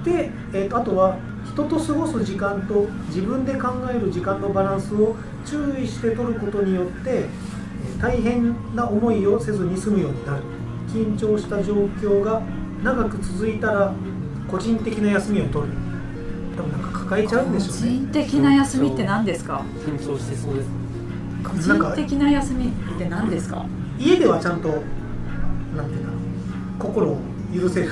で、あとは人と過ごす時間と自分で考える時間のバランスを注意して取ることによって大変な思いをせずに済むようになる。緊張した状況が長く続いたら個人的な休みを取る。多分なんか抱えちゃうんでしょうね。 個人的な休みって何ですか？ 緊張してそうです。 個人的な休みって何ですか？ 家ではちゃんとなんていうか心を許せる。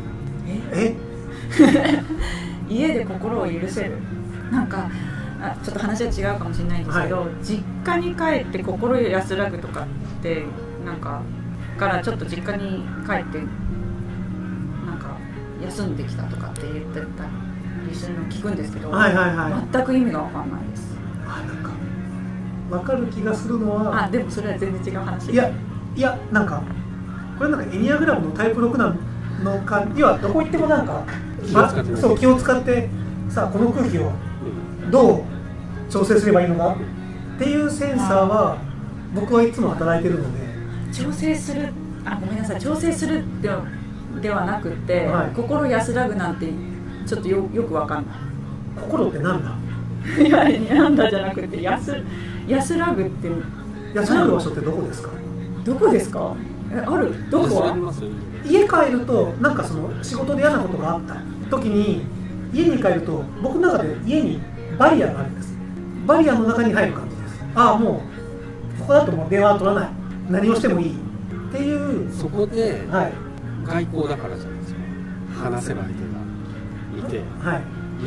家で心を許せる。なんかちょっと話は違うかもしれないんですけど、はい、実家に帰って心安らぐとかってなんかからちょっと実家に帰ってなんか休んできたとかって言ってたりするの聞くんですけど、はいはいはい、全く意味が分かんないです。 なんか分かる気がするのはでもそれは全然違う話。 いやなんかこれなんかエニアグラムのタイプ6なのかにはどこ行ってもなんか気を使ってさあこの空気をどう調整すればいいのかっていうセンサーは僕はいつも働いてるので、 調整するごめんなさい、調整するではなくて、はい、心安らぐなんてちょっとよくわかんない。 心ってなんだ？ いやなんだじゃなくて安らぐって安らぐ場所ってどこですか？ どこですか？ある？どこ？ 家帰るとなんかその仕事で嫌なことがあった時に家に帰ると僕の中で家にバリアがあるんです。バリアの中に入る感じです。もうここだともう電話は取らない、何をしてもいいっていう。 そこで、はい、外交だからじゃないですか。話せる相手がいて、はい、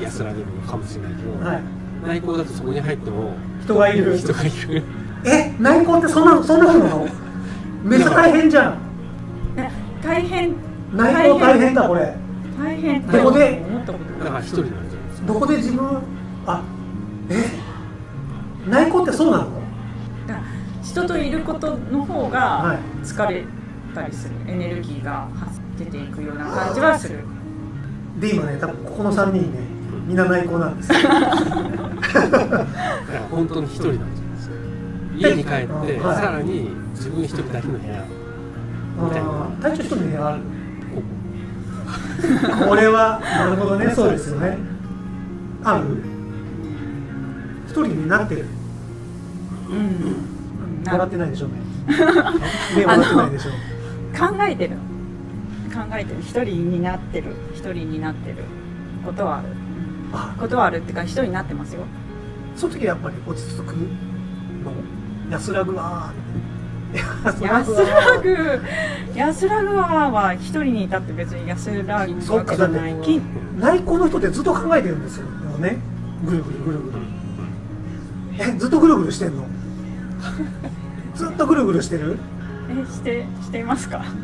安らげるのかもしれないけど、はい、内向だとそこに入っても人がいる内向ってそんな風なの？めっちゃ大変じゃん。 大変。 内向大変だこれ。 大変。 どこでだから一人なんじゃないですか。 どこで自分内向ってそうなの？ 人といることの方が疲れたりする、エネルギーが出ていくような感じはする。 で今ね、多分ここの3人ね、みんな内向なんですよ。 本当に一人なんじゃないですか。家に帰って、さらに自分一人だけの部屋みたいな。 隊長一人の部屋ある？これはなるほどね、そうですよね。ある？一人になってる。笑ってないでしょうね。目笑ってないでしょう。 考えてる一人になってることはある。ことはあるっていうか一人になってますよ。 その時はやっぱり落ち着くの？安らぐわ安らぐわは一人にいたって別に安らぐわけじゃない。 内向の人ってずっと考えてるんですよね。ぐるぐるずっとぐるぐるしてんの？ずっとぐるぐるしてる？ していますか？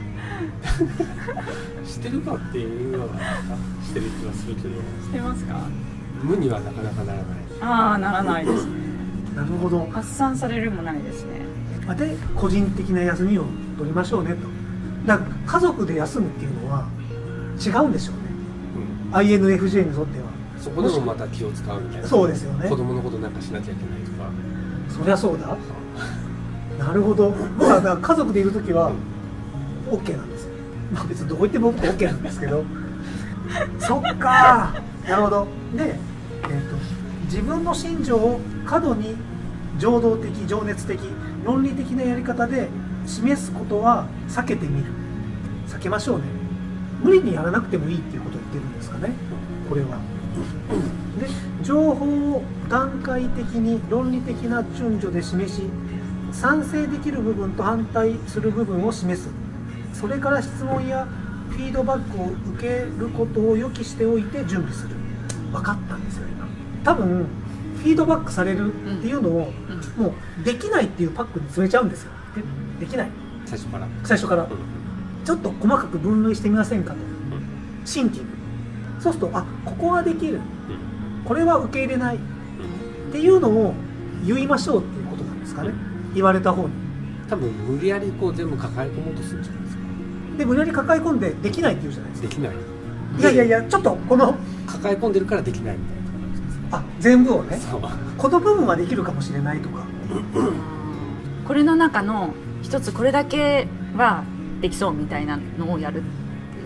してるかっていうのはしてる気はするけど。 してますか？ 無にはなかなかならない。 ならないですね。 なるほど。 発散されるもないですね。 で個人的な休みを取りましょうねと。だから家族で休むっていうのは違うんでしょうね。INFJ にとっては。 そこでもまた気を使うみたいな。 そうですよね。 子供のことなんかしなきゃいけないとか。 そりゃそうだ。なるほど。だから家族でいるときは OK なんですよ。別にどこ行っても OK なんですけど。そっか。なるほど。で、自分の信条を過度に情動的、情熱的、論理的なやり方で示すことは避けてみる。避けましょうね。無理にやらなくてもいいっていうことを言ってるんですかね。これは。で、情報を段階的に論理的な順序で示し、賛成できる部分と反対する部分を示す。それから質問やフィードバックを受けることを予期しておいて準備する。分かったんですよ今。多分フィードバックされるっていうのを、もうできないっていうパックに詰めちゃうんですよ。できない。最初から、ちょっと細かく分類してみませんかと。シンキング。そうするとここはできる、これは受け入れないっていうのを言いましょうっていうことなんですかね。言われた方に多分無理やりこう全部抱え込もうとするんじゃないですか。 で無理やり抱え込んでできないって言うじゃないですか。 できない。 いやちょっとこの抱え込んでるからできないみたいな。 全部をね、この部分はできるかもしれないとか。 これの中の一つこれだけはできそうみたいなのをやるっていう。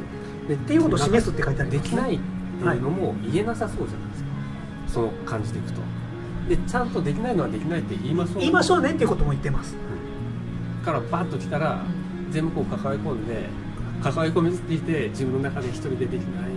っていうことを示すって書いてあるんでですね。 きないっていうのも言えなさそうじゃないですか、その感じでいくと。でちゃんとできないのはできないって言いましょうねっていうことも言ってます、 からバッと来たら、全部こう抱え込んで抱え込みすぎて自分の中で一人でできない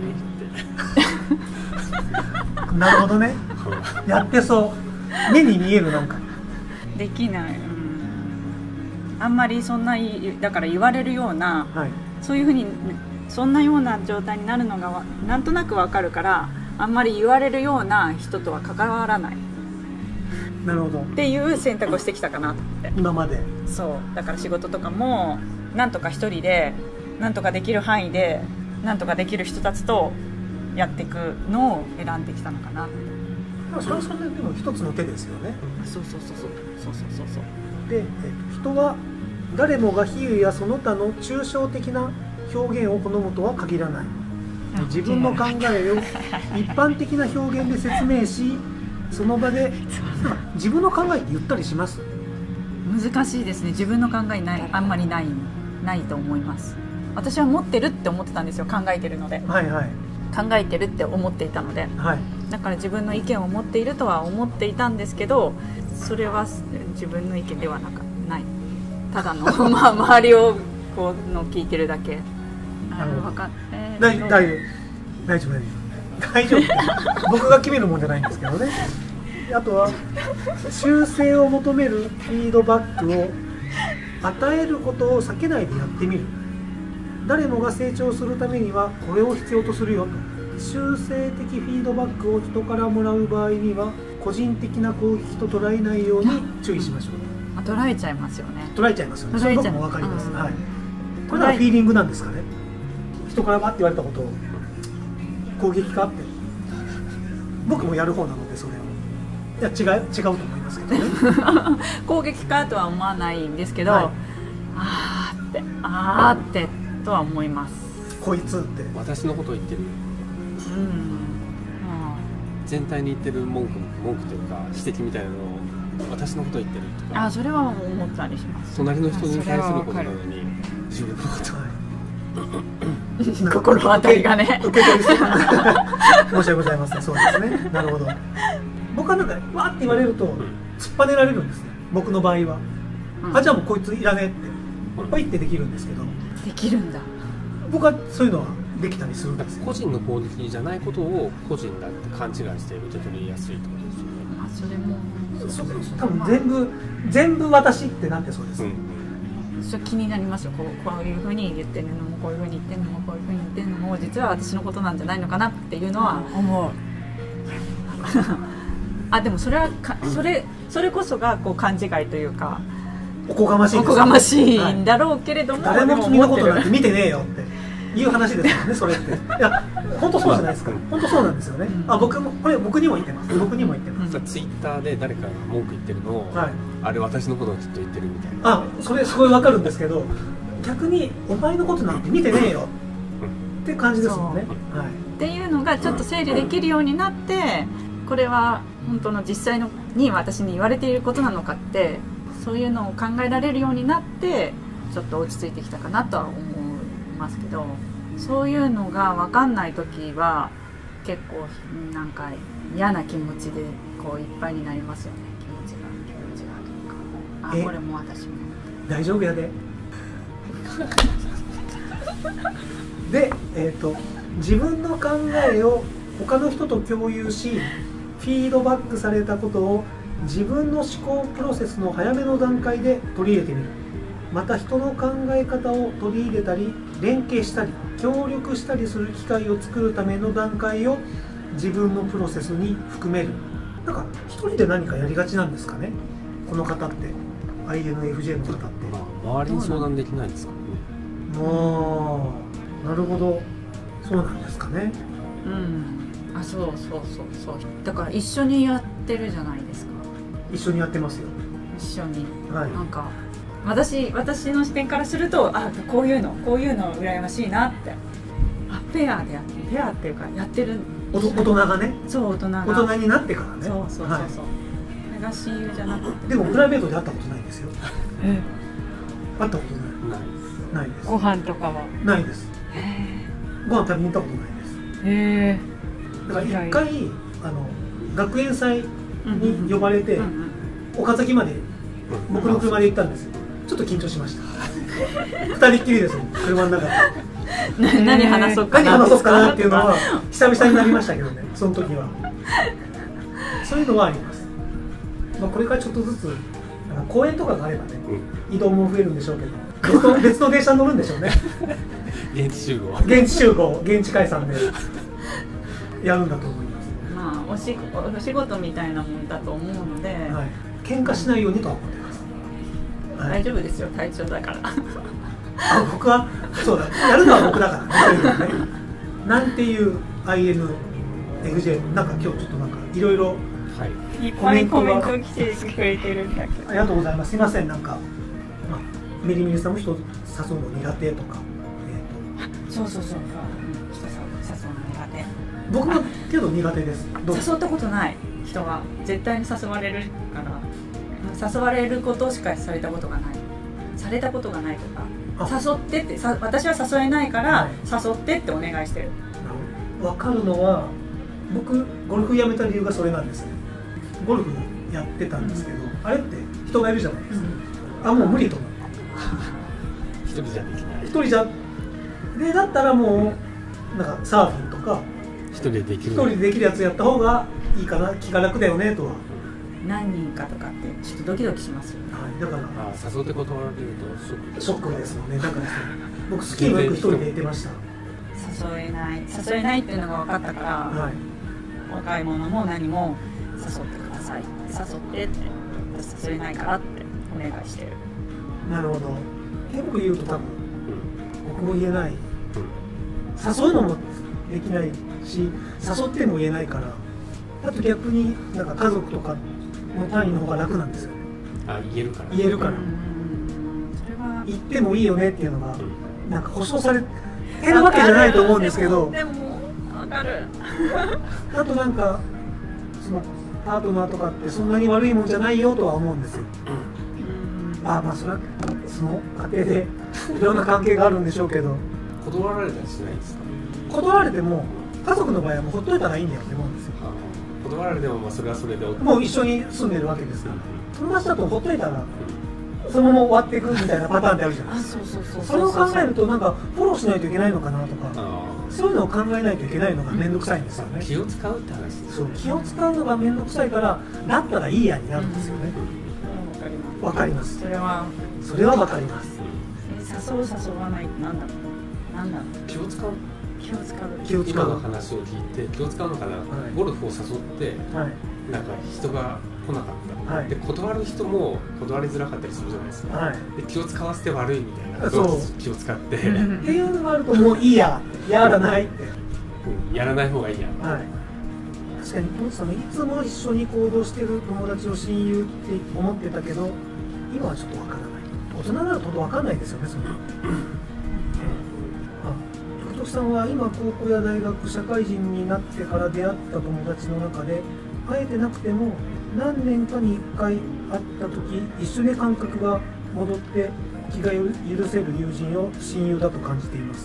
ってなるほどねやってそう目に見えるなんかできない、あんまりそんなだから言われるような、はい、そういうふうにそんなような状態になるのがなんとなくわかるから、あんまり言われるような人とは関わらない。 なるほどっていう選択をしてきたかなって。 今までそうだから仕事とかもなんとか一人でなんとかできる範囲でなんとかできる人たちとやっていくのを選んできたのかなって。 それはそれでも一つの手ですよね。 そうで、人は誰もが比喩やその他の抽象的な表現を好むとは限らない。自分の考えを一般的な表現で説明し、その場で自分の考えって言ったりします？ 難しいですね。自分の考えあんまりないと思います。私は持ってるって思ってたんですよ。考えてるので、はいはい、考えてるって思っていたので、はい、だから自分の意見を持っているとは思っていたんですけど、それは自分の意見ではない、ただの周りをこうの聞いてるだけ。大丈夫僕が決めるもんじゃないんですけどね。あとは修正を求めるフィードバックを与えることを避けないでやってみる。誰もが成長するためにはこれを必要とするよと。修正的フィードバックを人からもらう場合には個人的な攻撃と捉えないように注意しましょう。 捉えちゃいますよね。 捉えちゃいますよね。それ僕も分かります、はい、これはフィーリングなんですかね。人からバッて言われたことを攻撃かって、僕もやる方なのでそれを違うと思いますけどね攻撃かとは思わないんですけど、はい、あーってとは思います。 こいつって私のことを言ってる、全体に言ってる文句というか指摘みたいなのを私のことを言ってるとか、 それは思ったりします。 隣の人に対することなのに自分のことは心当たりがね受け取りそう申し訳ございません。そうですね、なるほど。僕はなんかわーって言われると突っぱねられるんですね、僕の場合は、じゃあもうこいついらねえってポイってできるんですけど。 できるんだ。 僕はそういうのはできたりするんですよ。 個人の攻撃じゃないことを個人だって勘違いして受け取りやすいってことですよね。 それも多分全部私ってなってそうです、 それ気になりますよ。こういうふうに言ってるのもこういうふうに言ってるのもこういうふうに言ってるのも実は私のことなんじゃないのかなっていうのは思うでもそれはそれこそがこう勘違いというかおこがましいです、 おこがましいんだろうけれども、 誰も君のことなんて見てねえよっていう話ですからね、それって。いや本当そうじゃないですか。本当そうなんですよね。僕にも言ってます。ツイッターで誰かが文句言ってるのを、あれ私のことをきっと言ってるみたいな。それすごいわかるんですけど、逆にお前のことなんて見てねえよって感じですもんね。 っていうのがちょっと整理できるようになって、これは本当の実際に私に言われていることなのかって、そういうのを考えられるようになってちょっと落ち着いてきたかなとは思いますけど、そういうのが分かんない時は結構なんか嫌な気持ちでこういっぱいになりますよね。気持ちがというか、これも私も大丈夫やでで、自分の考えを他の人と共有しフィードバックされたことを自分の思考プロセスの早めの段階で取り入れてみる。また人の考え方を取り入れたり連携したり協力したりする機会を作るための段階を自分のプロセスに含める。なんか一人で何かやりがちなんですかね、この方って。 INFJ の方って、 周りに相談できないんですかね。 なるほど、そうなんですかね。 そうだから一緒にやってるじゃないですか。 一緒にやってますよ。 一緒に、なんか私の視点からするとこういうの羨ましいなって。ペアっていうかやってる大人がね。 そう大人になってからね。 そうそれが親友じゃなくて。 でもプライベートで会ったことないんですよ。会ったことないです。 ご飯とかはないです。 ご飯食べに行ったことないです。 へえ。 だから一回学園祭に呼ばれて岡崎まで僕の車で行ったんですよ。ちょっと緊張しました。二人っきりですよ、車の中で。 何話そうかなっていうのは久々になりましたけどね、その時は。そういうのはあります。まあこれからちょっとずつ公園とかがあればね、移動も増えるんでしょうけど、別の電車に乗るんでしょうね。 現地集合、 現地解散でやるんだと思います。 まあお仕事みたいなもんだと思うので、はい、 喧嘩しないようにとは思ってます。 大丈夫ですよ、隊長だから。 僕はそうだ、やるのは僕だからね。なんていう INFJ なんか今日ちょっとなんかいろいろいっぱいコメント来てくれてるんだけど。 ありがとうございます。すいません、なんか、ミリミリさんも人誘うの苦手とか。 そう、人誘うの苦手。 僕もけど苦手です。 誘ったことない人は絶対に誘われるから、誘われることしかされたことがない。されたことがないとか。誘ってって私は誘えないから、誘ってってお願いしてる。 分かるのは僕ゴルフやめた理由がそれなんですね。ゴルフやってたんですけど、あれって人がいるじゃないですか。もう無理と思う。 一人じゃできない。 一人じゃでだったらもうなんかサーフィンとか一人でできるやつやった方がいいかな、気が楽だよねとは。 何人かとかってちょっとドキドキしますよね。 だから誘って断られるとショックですよね。だから僕スキーもよく一人で行ってました。 誘えないっていうのが分かったから、お買い物も何も誘ってください、誘ってって私誘えないからってお願いしてる。 なるほど。結構言うと多分僕も言えない、誘うのもできないし誘っても言えないから、あと逆になんか家族とかの単位の方が楽なんですよね。 言えるからそれは言ってもいいよねっていうのがなんか保証されてるわけじゃないと思うんですけど、 でも分かる。 あとなんかそのパートナーとかってそんなに悪いもんじゃないよとは思うんですよ。まあそれはその家庭でいろんな関係があるんでしょうけど。 断られたりしないですか？ 断られても家族の場合はもうほっといたらいいんだよって思うんですよ。 断られてもそれはそれでもう一緒に住んでるわけですから、友達だとほっといたらそのまま終わっていくみたいなパターンってあるじゃないですか。それを考えるとなんかフォローしないといけないのかなとか、そういうのを考えないといけないのが面倒くさいんですよね。 気を使うって話です。 そう、気を使うのが面倒くさいからだったらいいやになるんですよね。わかります。それはわかります。 誘わないってなんだろう。 気を使う。 今の話を聞いて気を使うのかな、ゴルフを誘って、なんか人が来なかった、で断る人も断りづらかったりするじゃないですか、で気を使わせて悪いみたいな、気を使ってっていうのがあるともういいや、やらないって、 やらない方がいいや、 確かにトンさんいつも一緒に行動してる友達を親友って思ってたけど今はちょっとわからない。大人になるとわかんないですよね、その福徳さんは今高校や大学社会人になってから出会った友達の中で会えてなくても何年かに1回会った時一緒に感覚が戻って気が許せる友人を親友だと感じています。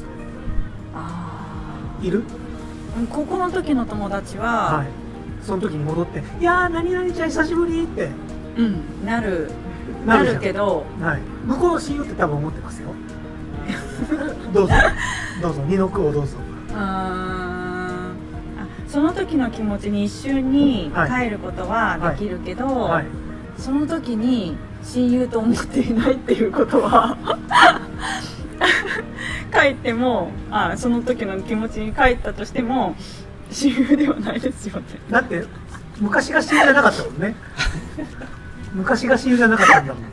いる？ 高校の時の友達は、 その時に戻って「いやー何々ちゃん久しぶり」ってなるけど、 向こうの親友って多分思ってますよ。どうぞ二の句をどうぞ。 その時の気持ちに一瞬に帰ることはできるけど、その時に親友と思っていないっていうことは帰ってもその時の気持ちに帰ったとしても親友ではないですよね。 だって昔が親友じゃなかったもんね。昔が親友じゃなかったんだもん。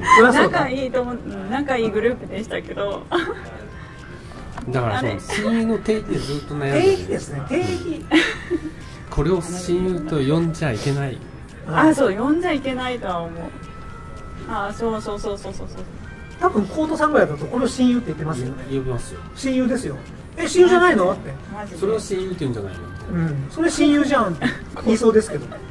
仲いいグループでしたけどだからその親友の定義でずっと悩んでる。 定義ですね、定義。 これを親友と呼んじゃいけない。 そう呼んじゃいけないとは思う。そう多分コートさんぐらいだとこれを親友って言ってますよね。 呼びますよ。 親友ですよ。親友じゃないのって。 それを親友って言うんじゃないの。 それ親友じゃんって言いそうですけど。